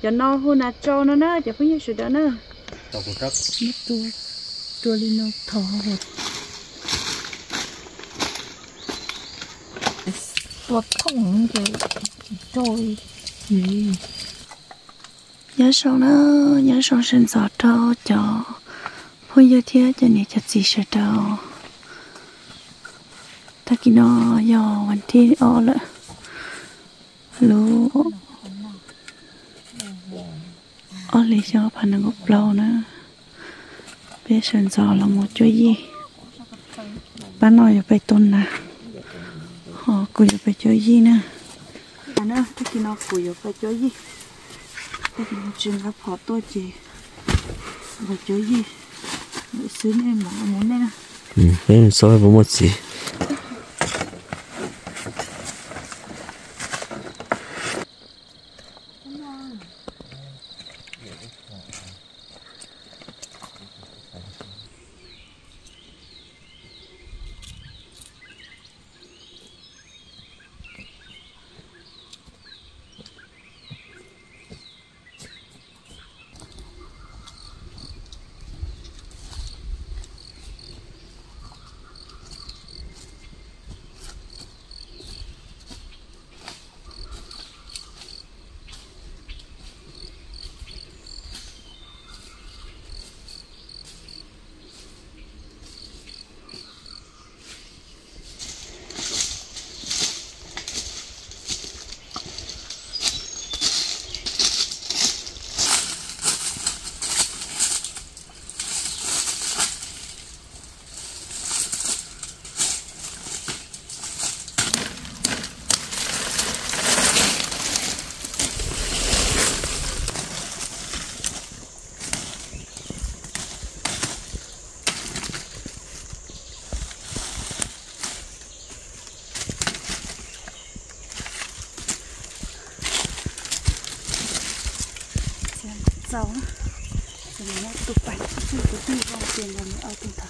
cho nó hôn nát cho nó nữa cho phải như sự đó nữa tao cũng rất mất tua đi nó thò hột tua thông thì trôi nhớ sau sinh giọt trâu cho hôn như thế cho nên cho gì sự trâu ta kia nó doวันที่อ้อละรู้อ้อเลยชอบพันธุ์กบเรานะเป็นส่วนจอเราหมดช่วยยี่บ้านเราอย่าไปต้นนะอ๋อกูอย่าไปช่วยยี่นะอันนั้นถ้ากินเอากูอย่าไปช่วยยี่ถ้ากินจึงรับพอตัวจีไปช่วยยี่ไปซื้อในหมอหมูเนี่ยนะเป็นซอยบ่หมดสิ rau á, rồi nó tụt bạch, cái gì rau tiền rồi nó ở trên thẳng.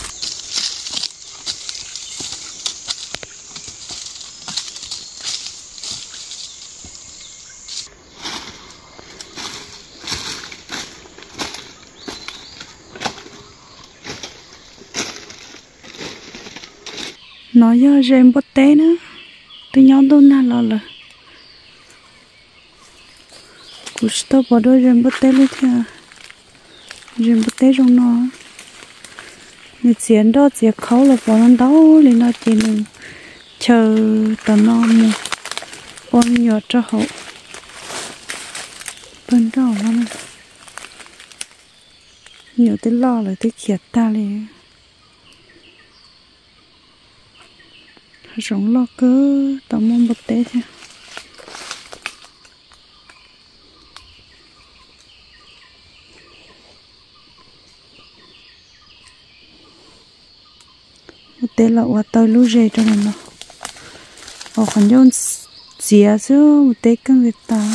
Nó do rèm bột té nữa, từ nhóm tôi nào là cú stop vào đôi rèm bột té luôn thà, rèm bột té trong nó, người chiến đó chỉ khâu là vào nó đau lên nó chỉ đừng chờ tận nó mua, ôn nhỏ cho hậu, bên đó nó nhiều tới lo lại tới kiệt ta liền. Rống lo cơ tao mong bật té thôi. Bật té là qua tao lú rê cho nó. Ở còn nhon xía chứ bật té căng người ta.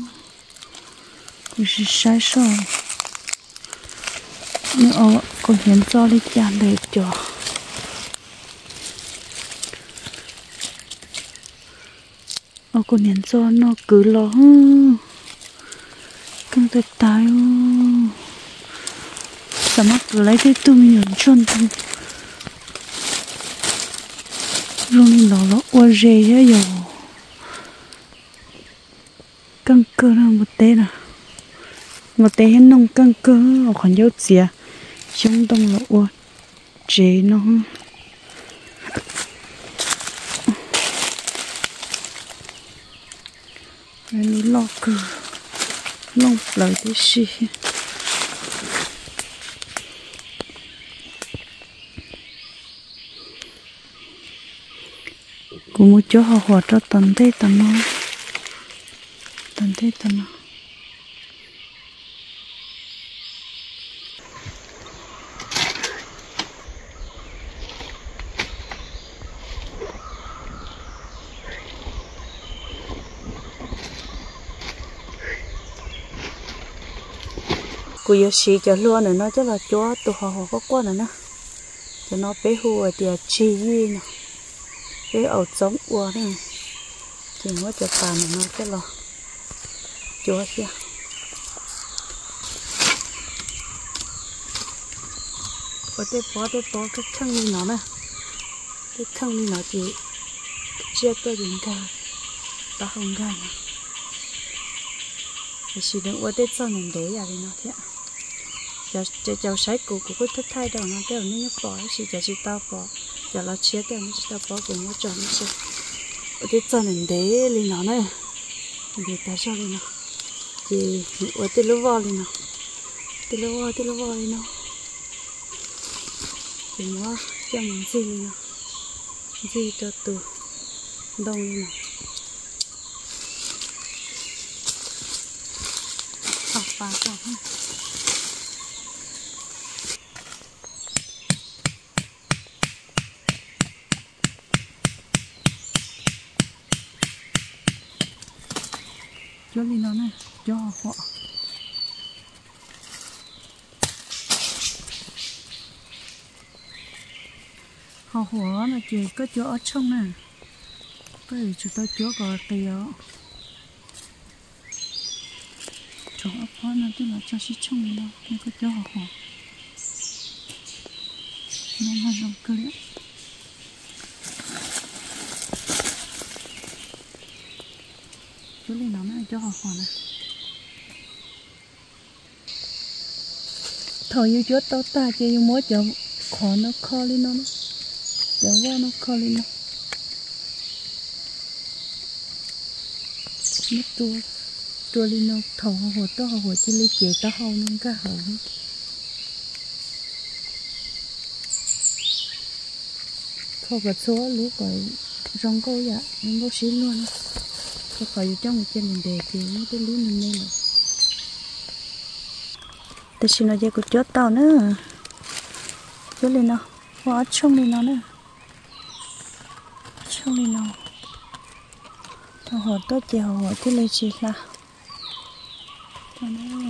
Cũng sai rồi. Nhưng ở còn hiện cho đi chạm để cho. Cô nhìn cho nó cứ lo căng tuyệt tài sao mà cứ lấy cái tụi mình chôn tụi rồi nó qua rề á rồi căng cơ nó một té hết nông căng cơ còn dấu xìa trong đông là qua rề nó nó lo cơ lông lời thế gì cũng một chỗ họ hòa cho tận thế tận nó cô yêu xí cho luôn nữa nó chắc là chó tụi họ có quá nữa nè cho nó bé hùa thì chi gì nè bé ẩu giống ua này thì nó cho bàn nó chắc là chó xí ở đây bỏ cái khăn đi nó nè cái khăn đi nó chỉ chia tôi đến cả ta không gan chỉ đừng ở đây sau này để đi nó thế cháu sấy cụ cũng thích thay đầu nó đều nên bỏ chỉ tao bỏ giờ nó chia đều nó chỉ tao bỏ cùng nó chọn nó xem ở đây sau này để đi nó này để ta cho đi nó thì ở đây lúa vào đi nó đi nó thì nó cho mình gì đi nó gì cho từ đông đi nó học phá học ha cho đi nó này cho họ họ hổ là chỉ có chỗ ở trong này cái gì chúng ta chỗ có tiêu chỗ ở phố nó tức là cho xí trong đâu cái có chỗ họ nó mà rộng cơ đấy chỗ này nó mới cho họ này thôi yêu chỗ tao ta chơi yêu mỗi chỗ khó nó khó lên nó chỗ vào nó khó lên nó tua lên nó thầu hồ tao hồ chỉ lấy chế tao hầu nó cả hầu thôi cả số lú gọi rong câu dạ rong câu xí luôn có khỏi trong một chân mình để thì nó tới lú mình lên rồi tôi xin nói với cô chốt tao nữa chốt lên nào hóa trong lên nó nữa trong lên nào họ tốt chỉ họ cái lấy chỉ là cho nó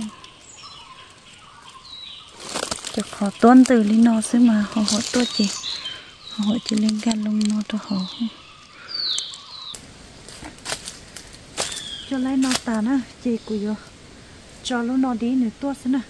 được họ tuân từ lên nó xí mà họ tốt chỉ lên gan lông nó cho họ cho lấy nó tàn á chị của yo cho lúc nó đi nữa tốt xí nè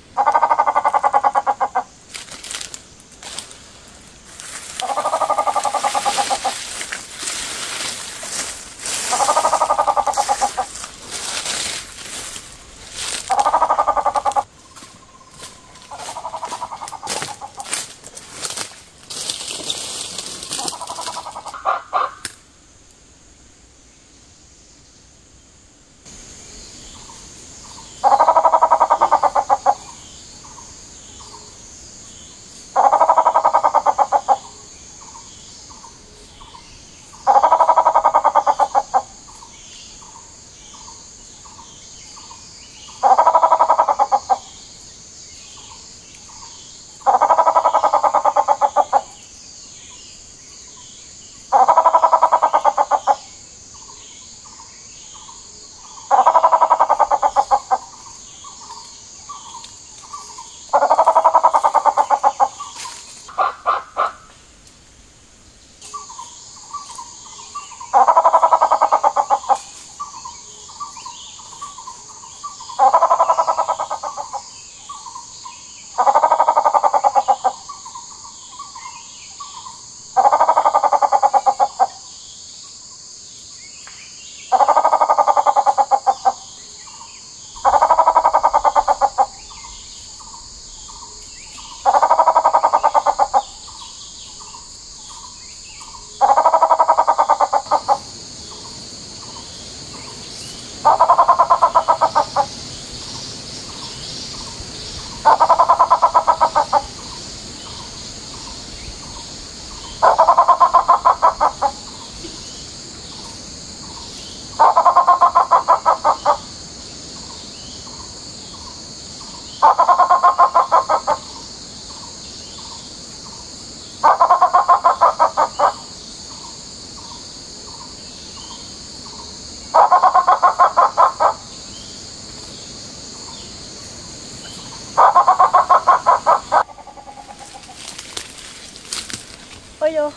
ôi yo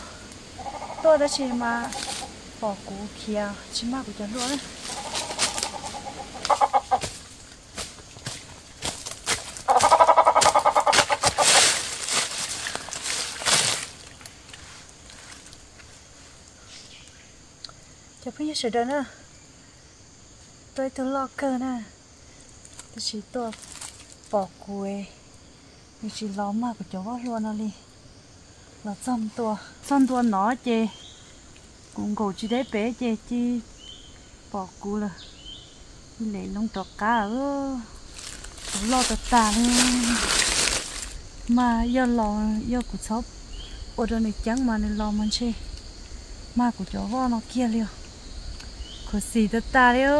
tôi đã chỉ mà bỏ củ kia chỉ mà của chân luôn cho phải sự đó nữa tôi lo cơ nè tôi chỉ tôi bỏ cuối mình chỉ lo mà của cháu luôn nó đi là xong tua nó chê cũng cổ chỉ để bé chê chi bỏ cú là đi lấy lông trọc cá lo tất cả mà do của shop ở đây này trắng mà nên lo mình chơi mà của cháu nó kia liều của xì tất cả liều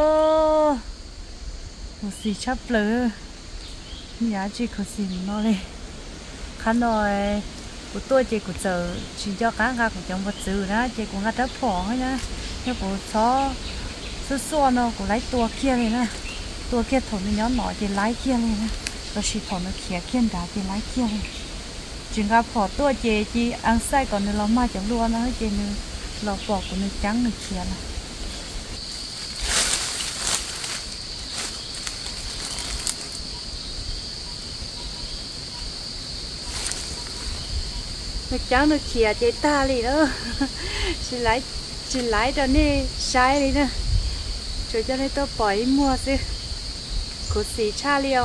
của xì chắp lỡ nhà chị của xì nó đi khăn rồi của tôi chị của giờ chỉ cho cá gà của chồng vật sự đó chị cũng gắt đắp phỏ ấy nhá nhưng của chó xua nó của lấy tua kia này nè tua kia thổi nó nhỏ chị lấy kia này nè rồi chỉ thổi nó khía kia đã chị lấy kia này chỉ gà phỏ tua chị ăn say còn nó mà chẳng luôn nó chị nữa lò phỏ của nó trắng nó khía này nó trắng nó khía chị ta đi đó chỉ lấy cho nên sai đi nè rồi cho nên tôi bỏ mua chứ của xì cha liò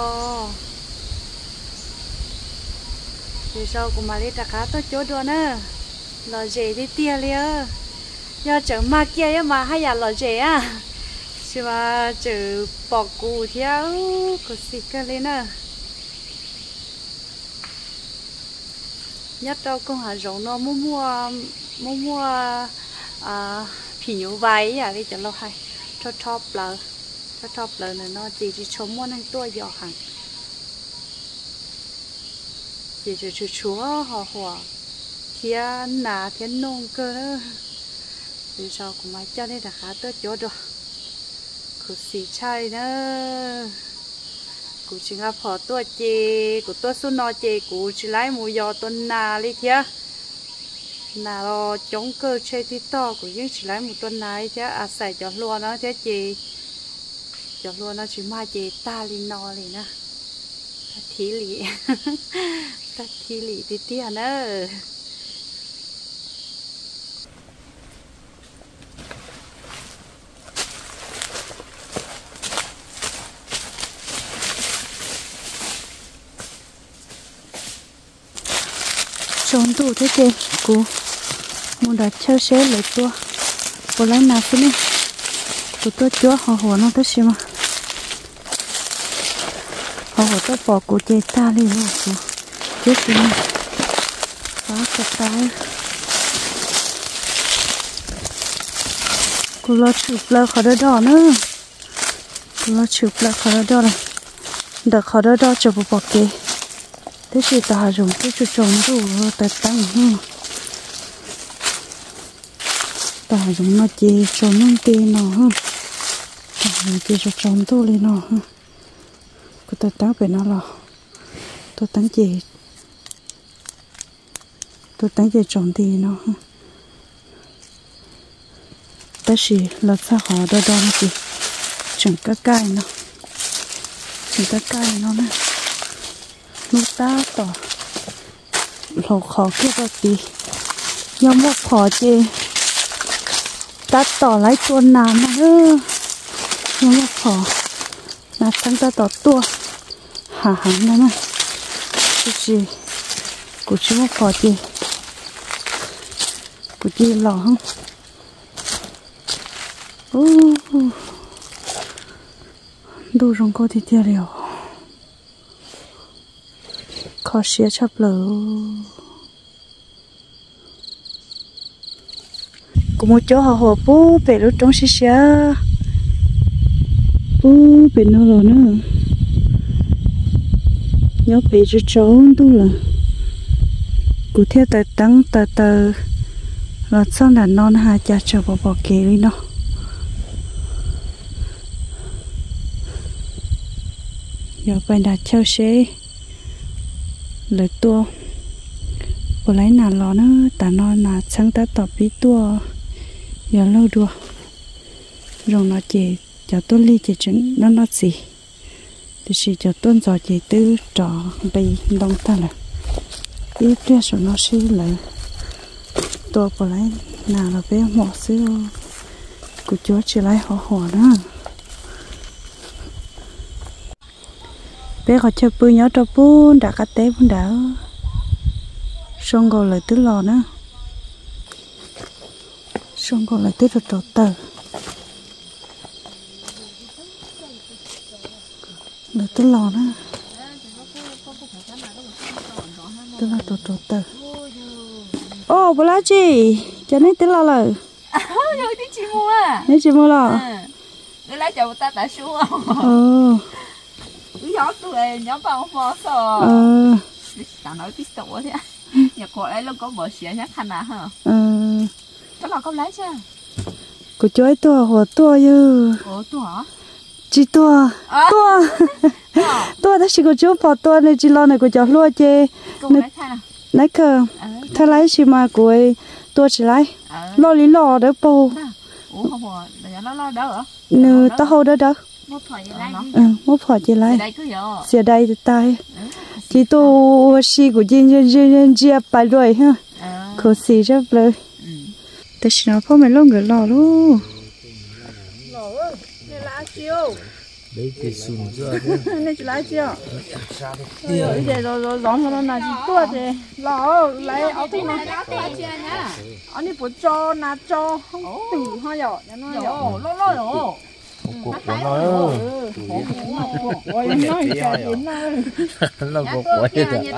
rồi sau cũng mà đi trả cá tôi chỗ đó nè lò dễ đi tia liò do chẳng mà kia mà hay là lò dễ à chứ mà chữ bỏ cù theo của xì cái lên nè nhất đâu cũng hả giống nó mua phỉ nhũ váy à đi cho lâu hay cho top lờ này nó chỉ chống muốn anh tôi dò hàng chỉ chúa họ hòa thiên nà thiên nông cơ đó vì sao cũng mãi cho nên là khá tốt chỗ rồi của xì chay nữa của chị ngáp họ tôi chị của tôi xuống nó chị của chị lấy mùi giò tuần nà đi thia nà lo chống cơ chơi tí to của những chị lấy một tuần này chứ xài cho luôn đó thế chị cho luôn nó chỉ mai chị ta lên no liền nè thí lì ta thí lì tí tia nữa trốn tủ thế kì cô muốn đặt chơi xế lấy tua cô lấy nào thế này cô tôi chúa họ nó tới xí mà họ tôi bỏ cô chơi ta đi rồi cô chết xí mà quá chặt tay cô lo chụp là khó đỡ nữa cô lo chụp là khó đỡ này đỡ khó đỡ chụp bỏ kì thế thì ta dùng cái chỗ trồng đủ ta tăng ta dùng nó chỉ trồng những cây nó ta dùng chỉ chỗ trồng đủ lên nó cái ta tăng về nó là tôi tăng chỉ trồng thì nó ta chỉ là sao họ đo nó chỉ chẳng các cây nó nè lúc ta tỏ lẩu khó kia vào tí nhóm một khó chê ta tỏ lấy tuần nào mà ơ nhóm một khó là tăng ta tỏ tua hả hẳn đó mà cái gì của chú một khó chê của chê lỏ không đủ rong cô thì tiêu liều khó xía chập lỡ có một chỗ họ bố bể lúc trong xí bố bể nó rồi nữa nhớ bể cho trốn tu là cụ theo tờ tăng tờ là xong là non hai cha chờ bỏ kề đi nó giờ bên đặt theo xe lời tua bộ lấy nào lò nó ta nói là sáng ta tập bí tua giờ lâu đua rồi nó chỉ cho tôi ly chỉ chứng nó gì thì chỉ cho tôi giờ chỉ tư trò đây đông ta là biết ra số nó xí lại tua bộ lấy nào là bé mỏ xíu cô chúa chỉ lấy họ nữa bé họ chơi bự nhớ cho bún đã cắt té bún đã xong rồi lại tứ lò nữa xong rồi lại tứ rồi trộn tờ lại tứ lò nữa tứ lò trộn tờ ô bữa lá chi cho nên tứ lò rồi rồi đi chị mua à nên chị mua lò cái lá chậu ta đã xuống gió tụi nhóm bao mò sò ta nói tí tổ thế nhà cô ấy luôn có mở xía nhá khăn à hả cái lò có lấy chưa cô chơi tua hồ tua như tua hả chị tua tua đó chỉ có chú bỏ tua này chị lo này cô cháu luôn chứ lấy cơ thay lấy chị mà cô ấy tua chỉ lấy lo lý lò đỡ bù không bỏ nó lo đỡ hả nè tao hô đỡ mốt phở chị lấy xìa đây thì tay chị tu xì của chị bài rồi ha cô xì rất lời tại sao nó phải lo người lò luôn đấy thì sùn rồi này chị lấy chưa bây giờ rồi dọn nó là chị tua thì lò lấy áo thun này anh đi bột cho nát cho không tỉ hoa nhỏ nó nhỏ lo rồi cuộc của nó ôi nói cả chuyện này nó cuộc của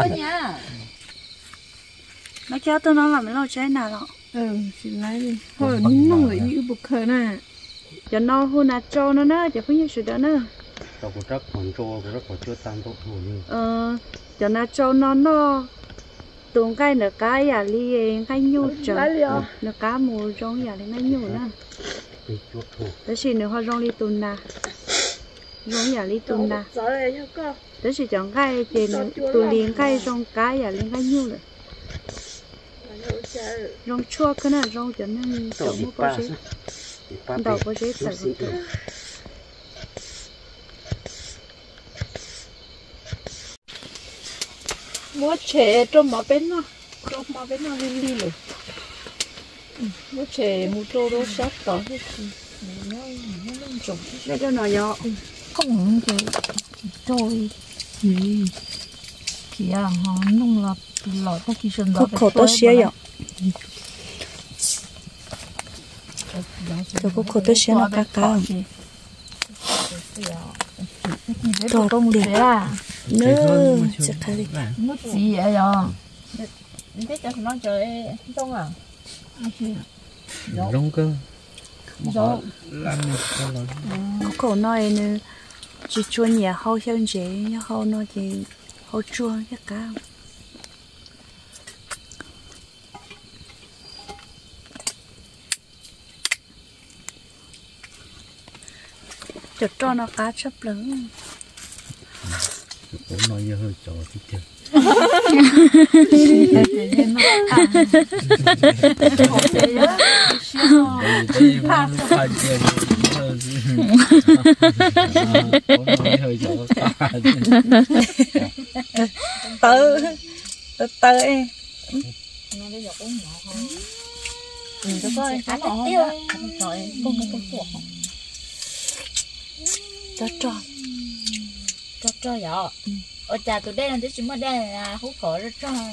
nó kéo tôi nó làm mấy lo trái nào đó chị lấy đi thôi nó người như bực khờ nè cho nó hôn nát cho nó nữa cho phải như sự đó nữa tao cũng rất còn cho cũng rất còn chưa tan tốt rồi cho nát cho nó tuồng cái nửa cái à li cái nhu trời nửa cá mù trong nhà lên nó nhu nữa đó là nửa hoa rong li tuần nè rong nhà li tuần nè đó là chọn cái trên tuần liền cái rong cái à lên cái nhu rồi rong chua cái này rong cho nên chọn một cái gì đầu có gì phải không mua chè trong mà bên nó li rồi mua chè mua trâu đó sát tỏ hết nó trồng cái cho nó nhỏ không cái trôi kìa họ nung là lọ ta kỳ sơn đó khổ to xía vậy cho cô khổ to xía nó cá trò đông đẹp à nữa sẽ khai đi mất gì vậy rồi thế cho nó chơi đông à đông cơ rồi có khổ nói nữa chỉ chua nhẹ hao hơn chế nhưng hao nó thì hao chua chắc cả chợt cho nó cá chắp lớn bố nói như hơi trò tí chưa tớ em cho coi cá nó tiêu rồi không có của cho vậy ở nhà tụi đây là chúng mà đây là hút khói rất tròn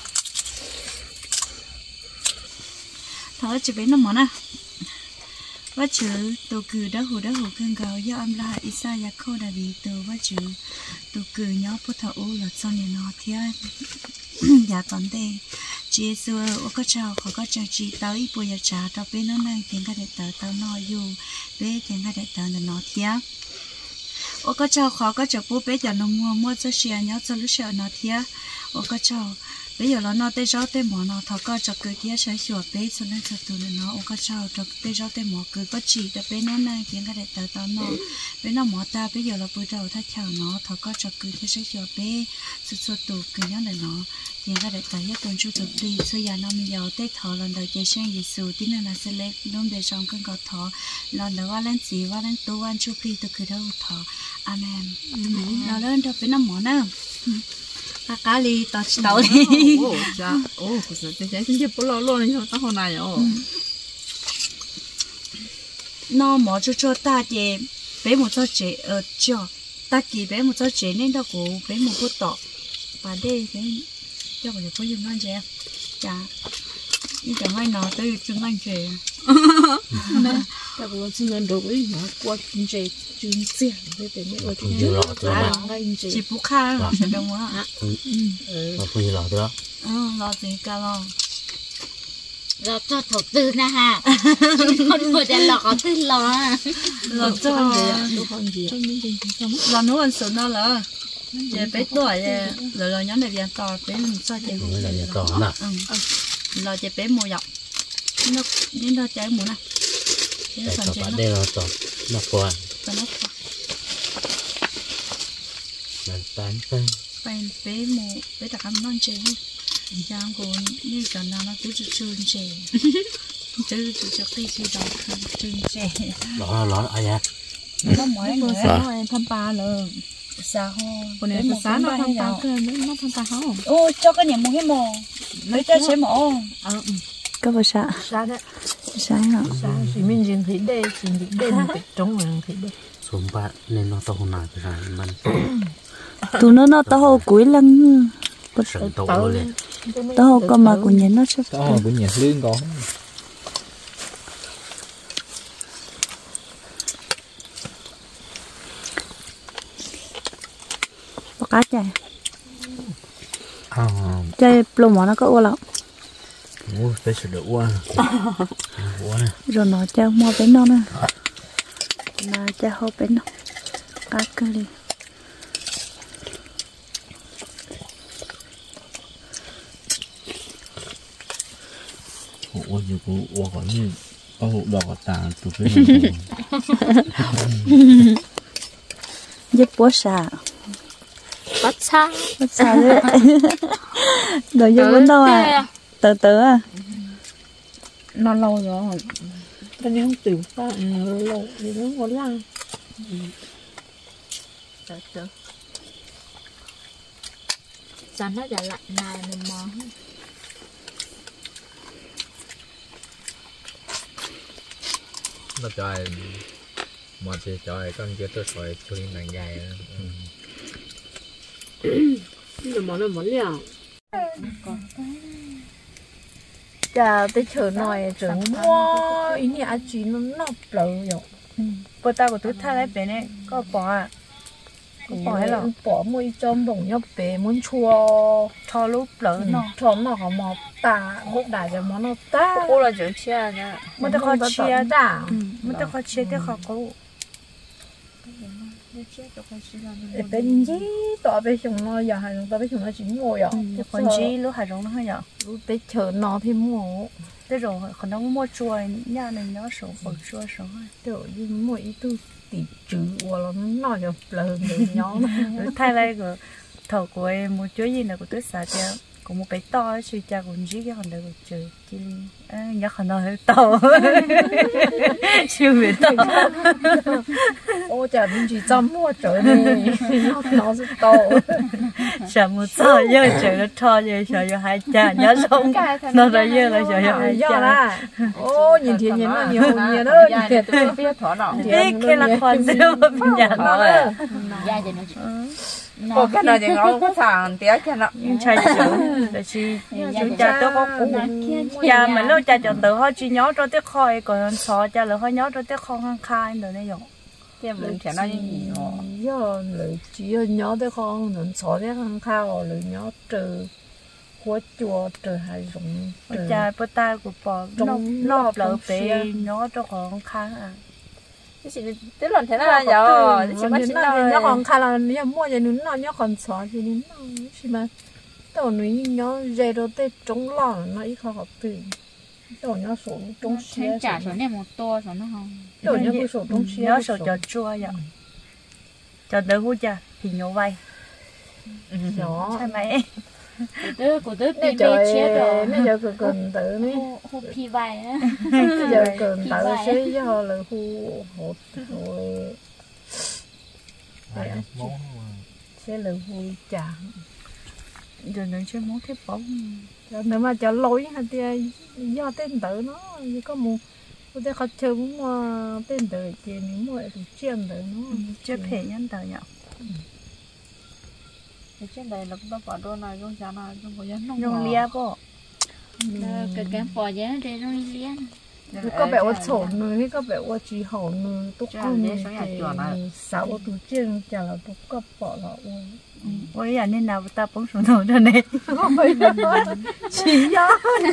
thằng chỉ biết nó món à và chữ tổ cử đã hồ cơn gạo do âm là isa ya khô đã bị từ và chữ tổ cử nhớ bút thảo là cho nên nó theo nhà tòn đây chị xưa ở có chào họ có chào chị tao ít bùi trà tao bên nó này tiếng cái để tao nói dù bé tiếng cái để tao nó theo ở có chào khó có chào bố bé giờ nó mua cho xe nhớ cho lúc sợ nó theo ở có chào bây giờ nó tê gió tê mỏ nó thọ có cho cười theo sẽ sửa bé cho nên cho tụi nó ở có chào cho tê gió tê mỏ cười có chỉ để bé nó này tiếng cái để tao nó bé nó mỏ ta bây giờ là bữa đầu ta chào nó thọ có cho cười theo sẽ sửa bé sửa tụ cười nhớ này nó tiếng cái để tao nhất tuần chú thực đi xưa giờ nó mình giờ tết thọ lần đầu chơi sang Giêsu tí nữa là sẽ lấy luôn để trong cơn gọt thọ lần đầu qua lên chỉ qua lên tu quan chú phi từ cười đâu thọ amen nó lên cho bé nó mỏ nữa cá li tao tao đi dạ cái chính là bố lo này cho tao hôm nay rồi nó mỏ cho ta thì bé một cho trẻ ở cho ta kỳ bé một cho trẻ nên đâu cũng bé một phút tọ và đây bé cho bây giờ có dùng non trẻ chả nhưng chẳng ai nói tới chúng anh trẻ ta vừa xin lên đồ ấy nó qua chuyện trẻ chuyện xe để để mấy ở Không nhiều lọ thôi mà. chỉ bút kha là sẽ đông á Mà không nhiều lọ thôi đó. lo gì cả lo rồi cho thổ tư na ha con vừa để lọ tư lọ lo cho lo nấu ăn sườn nó là giờ bé tuổi rồi nhóm này viện tỏ bé mình cho chị Mới là nhà tỏ nè. lo chị bé mua dọc nó đến đó trái muốn này Tại tỏ bạn đây là tỏ nó qua. Bạn tán tay. Bạn bé mua bé đặt ăn non chè giang còn như cả nào nó cứ chôn chè chứ cho cái gì đó chôn chè Lọ ai à? nó mỗi người nó thăm ba rồi sao không còn nếu một sáng nó thăm ba cơ nó thăm ba không ô cho cái niệm một cái mồ lấy cho chế mồ có bao sa đấy sa hả sa thì mình nhìn thấy đây chỉ thấy đây mình trống mình thấy đây Xuống bạn nên nó to nào thì là mình tụi nó to hồ cuối lăng sẵn tổ luôn. to hồ con mà của nhện nó sắp đó của nhà lương con bắt cá chài À, chài lồng mỏ nó có ô lắm ủa, phải sửa đũa quá nè. rồi nó chao mua bánh non nè mà chao hộp bánh non cá cơ đi Ủa, dù cũng ủa có như có hộp đỏ có tà tụi cái này. giúp bố xà bắt xa đấy rồi giúp bố đâu à từ từ à nó lâu rồi cái này không tiểu ra lâu thì nó có lang từ từ chán nó đã lạnh này mình mò nó trời mà thì trời con chưa tôi soi tôi nàng dài nó món liều chà tới chờ nồi chờ mua ý nghĩa chỉ nó nộp lợn rồi bữa tao của tôi thay lại bé này có bỏ à có bỏ hay là bỏ mùi chôm bổng nhóc bé muốn chua cho lúc lợn nó cho nó có mọc tà hút đại cho món nó ta cô là chữ chia nha mà ta khó chia ta mà ta khó chia cái khó cô bên gì tao bên chúng nó giờ hay tao bên chúng nó chỉ mua rồi còn gì lúc hải rong nó hơi nhỏ lúc tới chờ nó thì mua tới rồi còn nó mua chua nhà này nó sổ bột chua sổ kiểu như mua ít tu tỷ chữ của nó nói cho lời người nhóm thay lại cái thầu của em một chỗ gì là của tôi xả cho có một cái to suy cha cũng chỉ cái phần đấy của trời chỉ nhớ phần đó hơi to siêu biệt to ô chả mình chỉ chăm mua trời này nó rất to chả một to giờ trời nó to giờ trời giờ hai cha nhớ xong nó ra giờ là trời giờ hai cha ô nhìn thì nhìn nó nhiều nhiều đó thiệt tôi biết thỏ nọ cái là con siêu nhà nó à Ủa cái này thì nó có thằng tía cái nó chạy chữ để chi chúng cha tôi có cũ cha mà lúc cha chọn tự họ chỉ nhớ cho tiếc khoi còn sọ cha là họ nhớ cho tiếc khoi khang khai rồi này rồi cái mình sẽ nói gì giờ lời chỉ nhớ tới con nó sọ tiếc khang khai rồi lời nhớ trừ của chùa trừ hai rụng cha bữa ta của bò nó lỡ bé nhớ cho con khang à tức là thế là giờ chỉ có nhớ còn khai là nhớ mua giờ núi nó nhớ còn xóa thì núi nó chỉ mà tao núi nhớ dây đồ tết trống lò nó ít khó học từ tao nhớ số trống xía trả số này một to số nó không tao nhớ cái số trống xía nhớ số cho chua vậy cho đỡ hú cha thì nhớ vay nhỏ sai mày của tớ bây giờ bây giờ cần tự này hú phi vay á bây giờ cần tự xí cho họ là hú hột rồi sẽ là hú chả giờ nó chưa muốn thép bóng nếu mà cho lối hay thì do tên tự nó có một 我在好吃么变得这你么都见的喏， chưa phải nhân đời nhở Ở trên đây là nó bỏ đồ này trong chả này trong có dân nông nhung lia bộ cái bỏ giá nó trên trong lia có vẻ tôi丑呢，có vẻ tôi chỉ hậu呢，都看你这少我都见家了，都个饱了我。 ôi giờ nên nào ta bông xuống đầu cho này chỉ nhớ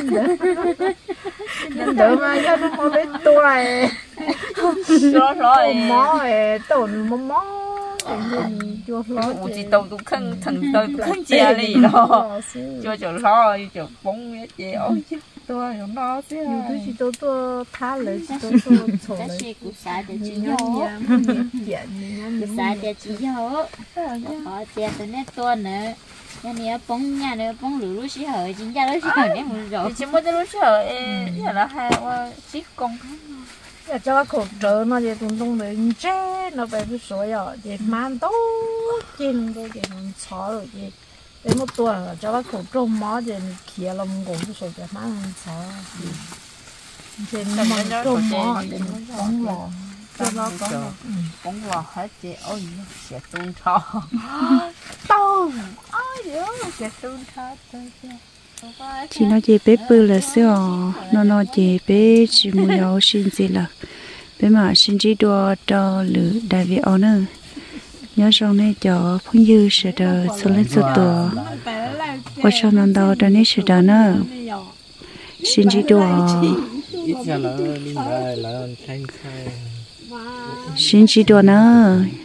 nên đỡ mà nhớ nó có biết tuổi rồi rồi mỏ tàu mỏ cho lo chỉ tàu tụ khăn thằng tàu tụ khăn chia lì đó cho lo cho bông cái gì ôi chứ tôi nó xí nhiều thứ chỉ tôi thả lại chỉ tôi sổ lại cái của xã để chỉ nhớ nhớ tiền nhớ xã để chỉ nhớ họ tiền từ nét to nữa nhà này bông nhà nữa bông lửa lúa xí hở chính ra đó xí hở đấy một rồi chỉ muốn lúa xí hở giờ là hai xí công giờ cho nó khổ trợ nó vậy tung tung để chế nó phải cái số giờ vậy mang tốt trên cái vậy nó xóa rồi vậy để một tuần là cho nó khổ trông mó vậy kia là một cái số vậy mang xóa trên nó mang trông mó vậy nó bóng lò cho nó có bông lò hết chị ôi sẽ tuôn thọ tông ôi dữ sẽ tuôn thọ chỉ nó chỉ bé bự là xíu nó chỉ bé chỉ muốn yêu xin gì là bé mà xin chỉ đua cho lử đại việt ở nữa nhớ trong này cho phong dư sẽ đỡ số lên số tuổi qua cho nó đâu cho nên sẽ đỡ nữa xin chỉ đua ít ra là đi lại là thanh khai xin chỉ đua nữa